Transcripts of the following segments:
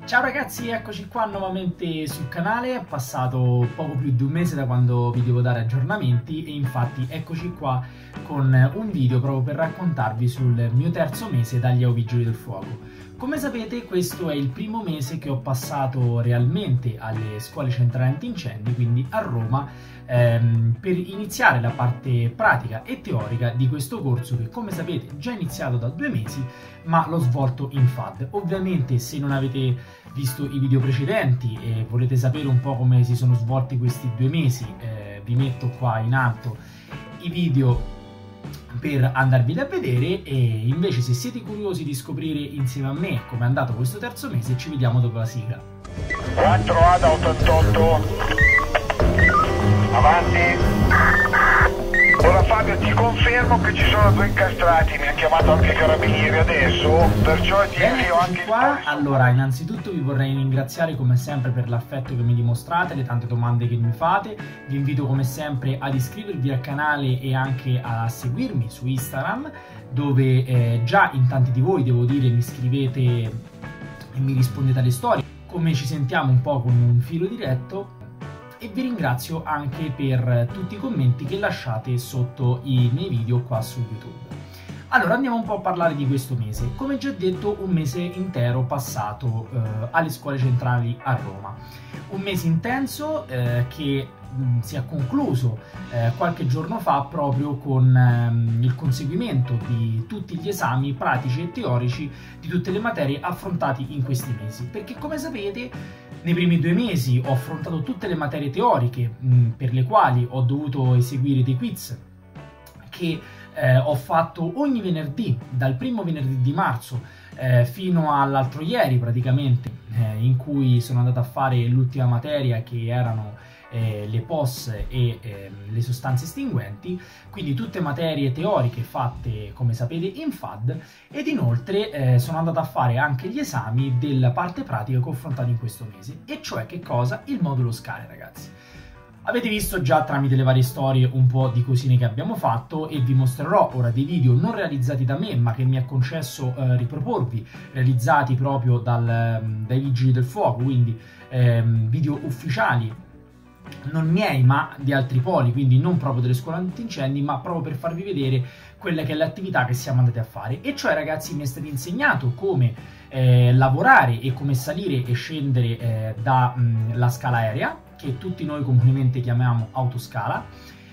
Ciao ragazzi, eccoci qua nuovamente sul canale. È passato poco più di un mese da quando vi devo dare aggiornamenti e infatti eccoci qua con un video proprio per raccontarvi sul mio terzo mese dagli Vigili del Fuoco. Come sapete, questo è il primo mese che ho passato realmente alle scuole centrali antincendi, quindi a Roma, per iniziare la parte pratica e teorica di questo corso che, come sapete, è già iniziato da 2 mesi, ma l'ho svolto in FAD. Ovviamente, se non avete visto i video precedenti e volete sapere un po' come si sono svolti questi 2 mesi, vi metto qua in alto i video per andarvi a vedere. E invece, se siete curiosi di scoprire insieme a me come è andato questo terzo mese, ci vediamo dopo la sigla. 4A da 88, avanti. Ora Fabio, ti confermo che ci sono 2 incastrati, mi ha chiamato anche i carabinieri adesso, perciò ti invio anche qua. Allora, innanzitutto vi vorrei ringraziare come sempre per l'affetto che mi dimostrate, le tante domande che mi fate. Vi invito come sempre ad iscrivervi al canale e anche a seguirmi su Instagram, dove già in tanti di voi, devo dire, mi scrivete e mi rispondete alle storie, come ci sentiamo un po' con un filo diretto. E vi ringrazio anche per tutti i commenti che lasciate sotto i miei video qua su YouTube. Allora, andiamo un po' a parlare di questo mese. Come già detto, un mese intero passato alle scuole centrali a Roma. Un mese intenso che si è concluso qualche giorno fa proprio con il conseguimento di tutti gli esami pratici e teorici di tutte le materie affrontati in questi mesi. Perché, come sapete, nei primi 2 mesi ho affrontato tutte le materie teoriche per le quali ho dovuto eseguire dei quiz che ho fatto ogni venerdì, dal primo venerdì di marzo fino all'altro ieri praticamente, in cui sono andato a fare l'ultima materia, che erano le POS e le sostanze estinguenti, quindi tutte materie teoriche fatte, come sapete, in FAD. Ed inoltre sono andato a fare anche gli esami della parte pratica che ho affrontato in questo mese, e cioè che cosa? Il modulo scale, ragazzi. Avete visto già tramite le varie storie un po' di cosine che abbiamo fatto, e vi mostrerò ora dei video non realizzati da me, ma che mi è concesso riproporvi, realizzati proprio dai Vigili del Fuoco, quindi video ufficiali, non miei ma di altri poli, quindi non proprio delle scuole antincendi, ma proprio per farvi vedere quella che è l'attività che siamo andati a fare. E cioè, ragazzi, mi è stato insegnato come lavorare e come salire e scendere dalla scala aerea, che tutti noi comunemente chiamiamo autoscala.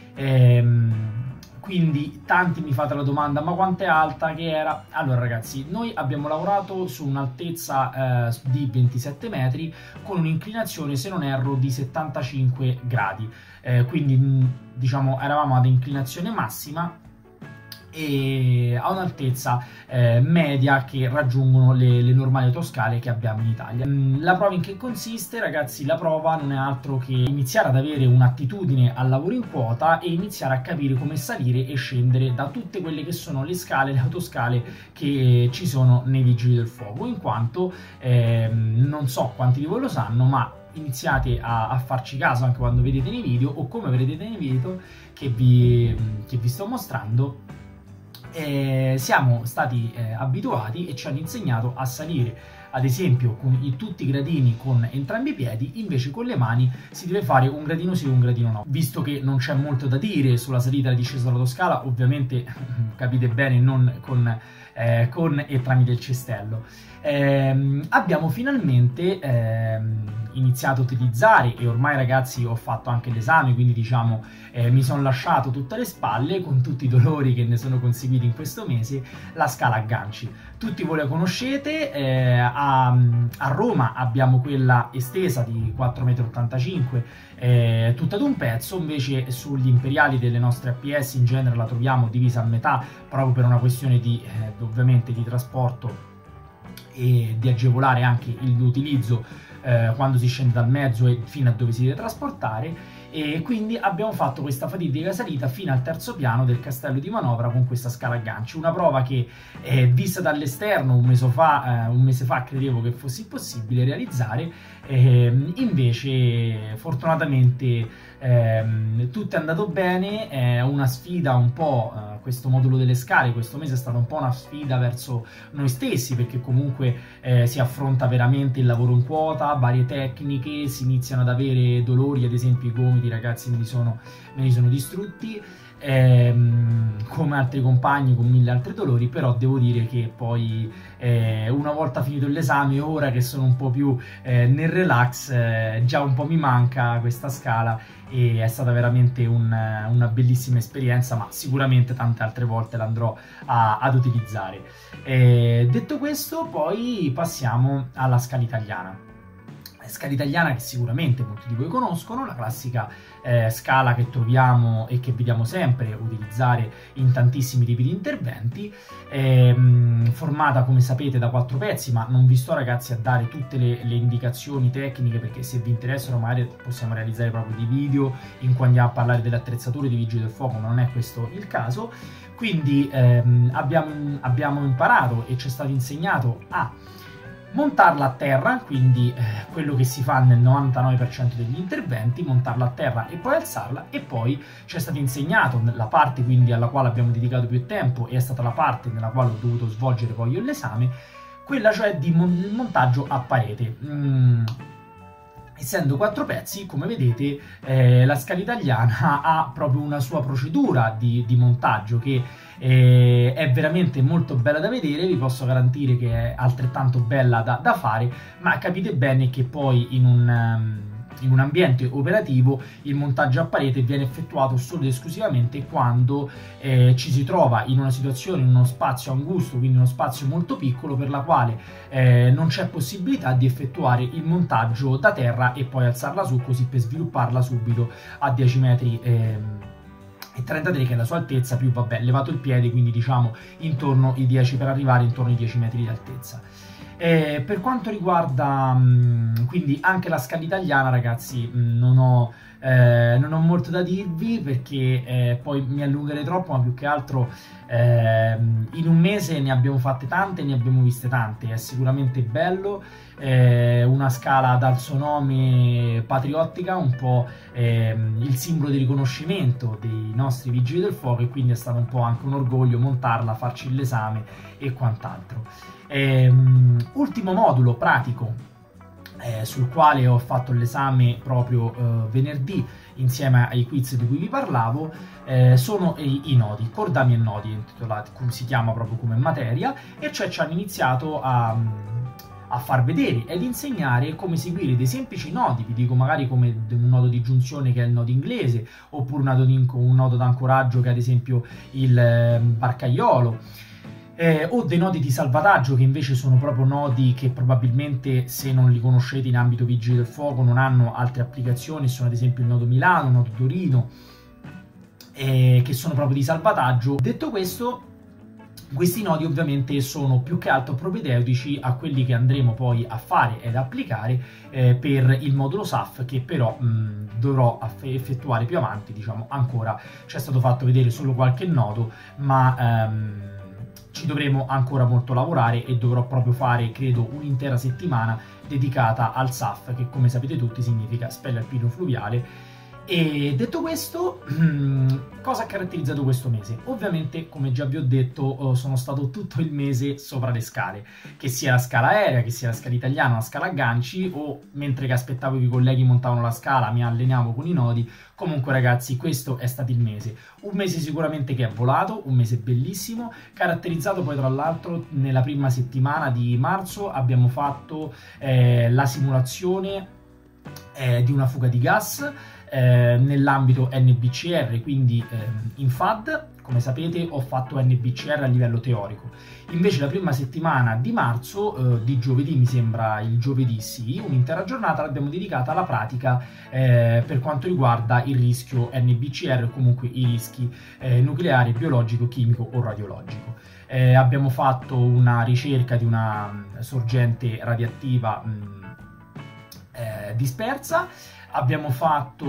Quindi tanti mi fate la domanda: ma quanto è alta, che era? Allora ragazzi, noi abbiamo lavorato su un'altezza di 27 metri con un'inclinazione, se non erro, di 75 gradi, quindi diciamo eravamo ad inclinazione massima e a un'altezza media che raggiungono le normali autoscale che abbiamo in Italia. La prova in che consiste, ragazzi? La prova non è altro che iniziare ad avere un'attitudine al lavoro in quota e iniziare a capire come salire e scendere da tutte quelle che sono le scale, le autoscale che ci sono nei Vigili del Fuoco, in quanto non so quanti di voi lo sanno, ma iniziate a farci caso anche quando vedete nei video, o come vedete nei video che vi sto mostrando. Siamo stati abituati e ci hanno insegnato a salire, ad esempio, con tutti i gradini con entrambi i piedi. Invece con le mani si deve fare un gradino sì e un gradino no. Visto che non c'è molto da dire sulla salita e la discesa dall'autoscala, ovviamente capite bene, non con e tramite il cestello. Abbiamo finalmente iniziato a utilizzare, e ormai, ragazzi, ho fatto anche l'esame, quindi diciamo mi sono lasciato tutte le spalle, con tutti i dolori che ne sono conseguiti in questo mese, la scala a ganci. Tutti voi la conoscete, a Roma abbiamo quella estesa di 4,85 m, tutta ad un pezzo. Invece sugli imperiali delle nostre APS in genere la troviamo divisa a metà, proprio per una questione di ovviamente di trasporto e di agevolare anche l'utilizzo quando si scende dal mezzo e fino a dove si deve trasportare. E quindi abbiamo fatto questa fatidica salita fino al terzo piano del castello di manovra con questa scala a ganci, una prova che vista dall'esterno un mese fa credevo che fosse possibile realizzare, invece fortunatamente tutto è andato bene. È una sfida un po' questo modulo delle scale. Questo mese è stata un po' una sfida verso noi stessi, perché comunque si affronta veramente il lavoro in quota, varie tecniche, si iniziano ad avere dolori, ad esempio i gomiti, ragazzi, me li sono distrutti, come altri compagni con 1000 altri dolori. Però devo dire che poi una volta finito l'esame, ora che sono un po' più nel relax, già un po' mi manca questa scala, e è stata veramente una bellissima esperienza, ma sicuramente tante altre volte l'andrò ad utilizzare. Detto questo, poi passiamo alla scala italiana. Scala italiana che sicuramente molti di voi conoscono, la classica scala che troviamo e che vediamo sempre utilizzare in tantissimi tipi di interventi, formata, come sapete, da 4 pezzi, ma non vi sto, ragazzi, a dare tutte le indicazioni tecniche, perché se vi interessano magari possiamo realizzare proprio dei video in cui andiamo a parlare delle attrezzature dei Vigili del Fuoco, ma non è questo il caso. Quindi abbiamo imparato e ci è stato insegnato a montarla a terra, quindi quello che si fa nel 99% degli interventi, montarla a terra e poi alzarla. E poi ci è stato insegnato la parte quindi alla quale abbiamo dedicato più tempo, e è stata la parte nella quale ho dovuto svolgere poi io l'esame, quella cioè di montaggio a parete. Essendo 4 pezzi, come vedete, la scala italiana ha proprio una sua procedura di montaggio che è veramente molto bella da vedere. Vi posso garantire che è altrettanto bella da fare, ma capite bene che poi in un ambiente operativo il montaggio a parete viene effettuato solo ed esclusivamente quando ci si trova in una situazione, in uno spazio angusto, quindi uno spazio molto piccolo, per la quale non c'è possibilità di effettuare il montaggio da terra e poi alzarla su, così per svilupparla subito a 10 metri e 33, che è la sua altezza, più vabbè levato il piede, quindi diciamo intorno ai 10, per arrivare intorno ai 10 metri di altezza. Per quanto riguarda quindi anche la scala italiana, ragazzi, non ho molto da dirvi, perché poi mi allungherei troppo, ma più che altro in un mese ne abbiamo fatte tante, ne abbiamo viste tante. È sicuramente bello, una scala dal suo nome patriottica, un po' il simbolo di riconoscimento dei nostri Vigili del Fuoco, e quindi è stato un po' anche un orgoglio montarla, farci l'esame e quant'altro. Ultimo modulo pratico sul quale ho fatto l'esame proprio venerdì, insieme ai quiz di cui vi parlavo, sono i nodi, cordami e nodi, intitolati, come si chiama proprio come materia, e cioè ci hanno iniziato a far vedere ed insegnare come seguire dei semplici nodi. Vi dico magari come un nodo di giunzione, che è il nodo inglese, oppure un nodo d'ancoraggio, che è ad esempio il barcaiolo, o dei nodi di salvataggio, che invece sono proprio nodi che probabilmente, se non li conoscete in ambito Vigili del Fuoco, non hanno altre applicazioni. Sono ad esempio il nodo Milano, il nodo Torino, che sono proprio di salvataggio. Detto questo, questi nodi ovviamente sono più che altro propedeutici a quelli che andremo poi a fare ed applicare per il modulo SAF, che però dovrò effettuare più avanti. Diciamo, ancora ci è stato fatto vedere solo qualche nodo, ma ci dovremo ancora molto lavorare, e dovrò proprio fare, credo, un'intera settimana dedicata al SAF, che come sapete tutti significa spello alpino fluviale. E detto questo, cosa ha caratterizzato questo mese? Ovviamente, come già vi ho detto, sono stato tutto il mese sopra le scale, che sia la scala aerea, che sia la scala italiana, la scala a ganci, o mentre che aspettavo che i colleghi montavano la scala mi allenavo con i nodi. Comunque, ragazzi, questo è stato il mese. Un mese sicuramente che è volato, un mese bellissimo, caratterizzato poi tra l'altro nella prima settimana di marzo abbiamo fatto la simulazione di una fuga di gas nell'ambito NBCR, quindi in FAD. Come sapete, ho fatto NBCR a livello teorico. Invece la prima settimana di marzo, di giovedì, mi sembra il giovedì, sì, un'intera giornata l'abbiamo dedicata alla pratica per quanto riguarda il rischio NBCR, o comunque i rischi nucleari, biologico, chimico o radiologico. Abbiamo fatto una ricerca di una sorgente radioattiva dispersa. Abbiamo fatto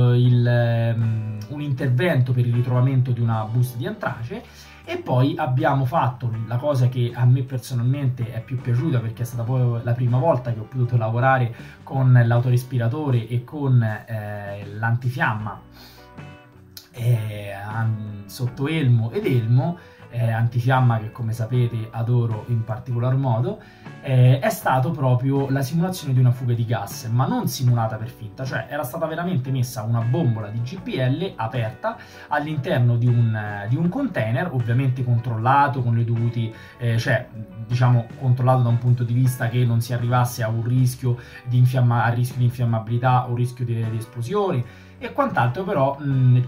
un intervento per il ritrovamento di una busta di antrace, e poi abbiamo fatto la cosa che a me personalmente è più piaciuta, perché è stata poi la prima volta che ho potuto lavorare con l'autorespiratore e con l'antifiamma sotto elmo ed elmo, antifiamma che come sapete adoro in particolar modo, è stato proprio la simulazione di una fuga di gas, ma non simulata per finta, cioè era stata veramente messa una bombola di GPL aperta all'interno di un container, ovviamente controllato con le dovuti, cioè diciamo controllato da un punto di vista che non si arrivasse a un rischio di infiammabilità o rischio di esplosioni e quant'altro, però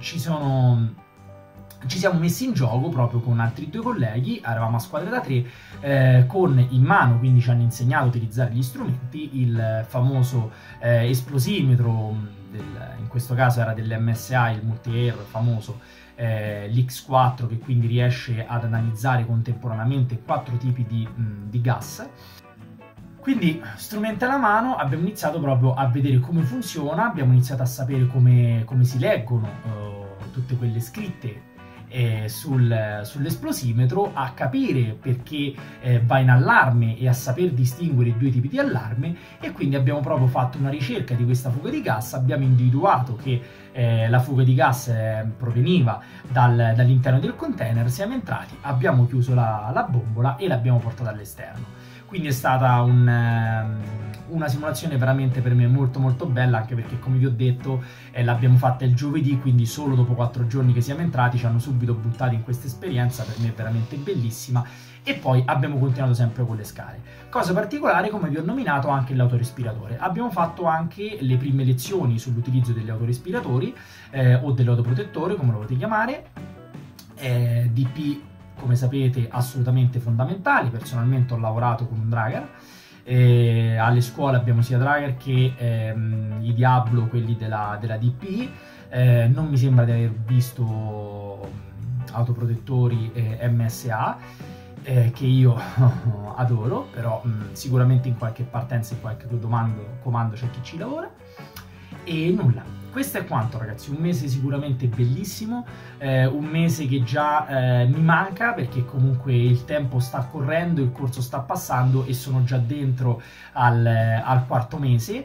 ci siamo messi in gioco proprio con altri 2 colleghi, eravamo a squadre da 3, con in mano, quindi ci hanno insegnato a utilizzare gli strumenti, il famoso esplosimetro, in questo caso era dell'MSA, il multi-air famoso, l'X4, che quindi riesce ad analizzare contemporaneamente 4 tipi di gas. Quindi, strumenti alla mano, abbiamo iniziato proprio a vedere come funziona, abbiamo iniziato a sapere come si leggono tutte quelle scritte sull'esplosimetro, a capire perché va in allarme e a saper distinguere i 2 tipi di allarme, e quindi abbiamo proprio fatto una ricerca di questa fuga di gas, abbiamo individuato che la fuga di gas proveniva dall'interno del container, siamo entrati, abbiamo chiuso la bombola e l'abbiamo portata all'esterno. Quindi è stata una simulazione veramente per me molto molto bella, anche perché come vi ho detto l'abbiamo fatta il giovedì, quindi solo dopo 4 giorni che siamo entrati ci hanno subito buttati in questa esperienza, per me veramente bellissima, e poi abbiamo continuato sempre con le scale. Cosa particolare, come vi ho nominato, anche l'autorespiratore. Abbiamo fatto anche le prime lezioni sull'utilizzo degli autorespiratori o dell'autoprotettore, come lo volete chiamare, DP, come sapete, assolutamente fondamentali. Personalmente ho lavorato con un Dragar, alle scuole abbiamo sia Dragar che i Diablo, quelli della DP, non mi sembra di aver visto autoprotettori MSA, che io adoro, però sicuramente in qualche partenza, in qualche comando c'è chi ci lavora. E nulla, questo è quanto, ragazzi. Un mese sicuramente bellissimo, un mese che già mi manca, perché comunque il tempo sta correndo, il corso sta passando e sono già dentro al 4º mese.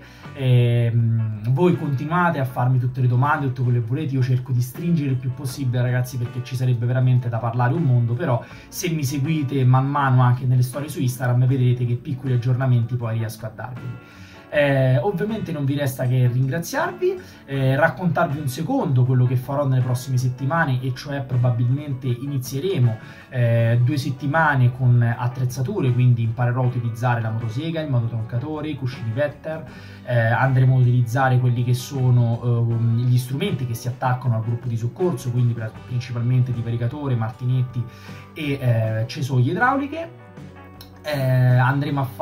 Voi continuate a farmi tutte le domande, tutto quello che volete, io cerco di stringere il più possibile, ragazzi, perché ci sarebbe veramente da parlare un mondo, però se mi seguite man mano anche nelle storie su Instagram vedrete che piccoli aggiornamenti poi riesco a darvi. Ovviamente non vi resta che ringraziarvi, raccontarvi un secondo quello che farò nelle prossime settimane, e cioè probabilmente inizieremo 2 settimane con attrezzature, quindi imparerò a utilizzare la motosega, il mototroncatore, i cuscini Vetter, andremo a utilizzare quelli che sono gli strumenti che si attaccano al gruppo di soccorso, quindi principalmente divaricatore, martinetti e cesoie idrauliche. Andremo a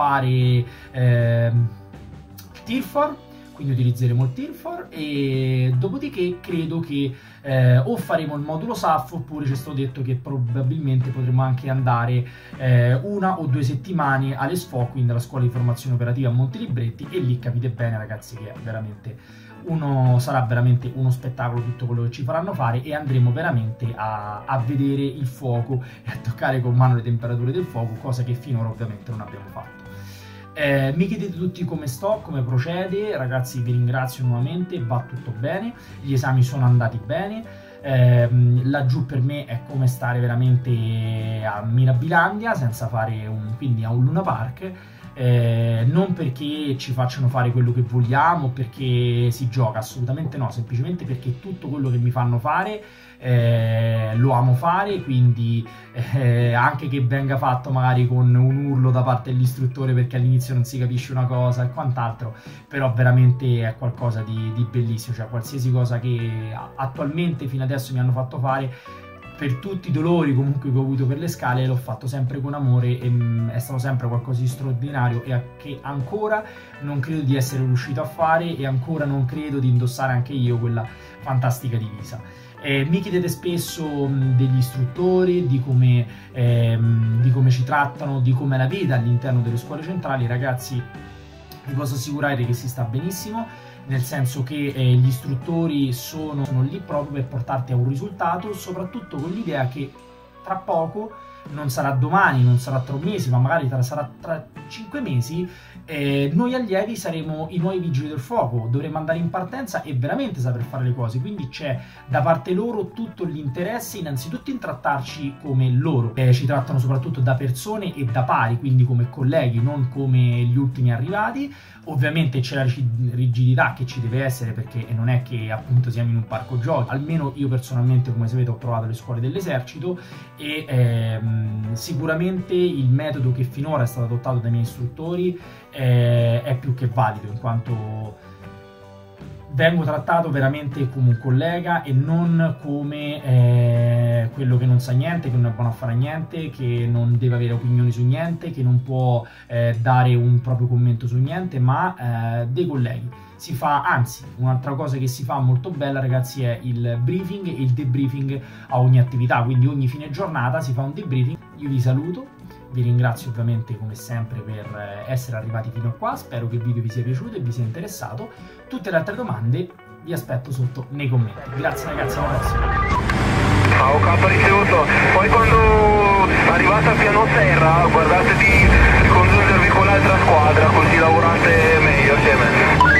fare Tirfor, quindi utilizzeremo il Tirfor, e dopodiché credo che o faremo il modulo SAF, oppure ci è stato detto che probabilmente potremo anche andare 1 o 2 settimane alle SFO, quindi alla scuola di formazione operativa a Montelibretti, e lì capite bene, ragazzi, che è veramente sarà veramente uno spettacolo tutto quello che ci faranno fare, e andremo veramente a vedere il fuoco e a toccare con mano le temperature del fuoco, cosa che finora ovviamente non abbiamo fatto. Mi chiedete tutti come sto, come procede, ragazzi, vi ringrazio nuovamente, va tutto bene, gli esami sono andati bene, laggiù per me è come stare veramente a Mirabilandia senza fare quindi a un Luna Park, non perché ci facciano fare quello che vogliamo, perché si gioca, assolutamente no, semplicemente perché tutto quello che mi fanno fare lo amo fare, quindi anche che venga fatto magari con un urlo da parte dell'istruttore perché all'inizio non si capisce una cosa e quant'altro, però veramente è qualcosa di bellissimo, cioè qualsiasi cosa che attualmente fino adesso mi hanno fatto fare, per tutti i dolori comunque che ho avuto per le scale, l'ho fatto sempre con amore, e è stato sempre qualcosa di straordinario, e che ancora non credo di essere riuscito a fare, e ancora non credo di indossare anche io quella fantastica divisa. Mi chiedete spesso degli istruttori, di come ci trattano, di com'è la vita all'interno delle scuole centrali. Ragazzi, vi posso assicurare che si sta benissimo, nel senso che gli istruttori sono lì proprio per portarti a un risultato, soprattutto con l'idea che tra poco non sarà domani, non sarà tra un mese, ma magari sarà tra 5 mesi, noi allievi saremo i nuovi vigili del fuoco, dovremo andare in partenza e veramente saper fare le cose, quindi c'è da parte loro tutto l'interesse innanzitutto in trattarci come loro, ci trattano soprattutto da persone e da pari, quindi come colleghi, non come gli ultimi arrivati. Ovviamente c'è la rigidità che ci deve essere, perché non è che appunto siamo in un parco giochi, almeno io personalmente, come sapete, ho provato le scuole dell'esercito e sicuramente il metodo che finora è stato adottato dai miei istruttori è più che valido, in quanto vengo trattato veramente come un collega e non come quello che non sa niente, che non è buono a fare niente, che non deve avere opinioni su niente, che non può dare un proprio commento su niente, ma dei colleghi. Si fa, anzi, un'altra cosa che si fa molto bella, ragazzi, è il briefing e il debriefing a ogni attività, quindi ogni fine giornata si fa un debriefing. Io vi saluto, vi ringrazio ovviamente come sempre per essere arrivati fino a qua, spero che il video vi sia piaciuto e vi sia interessato. Tutte le altre domande vi aspetto sotto nei commenti. Grazie ragazzi, alla prossima. Ciao, capo ricevuto. Poi quando arrivate a piano terra guardate di congiungervi con l'altra squadra, così lavorate meglio.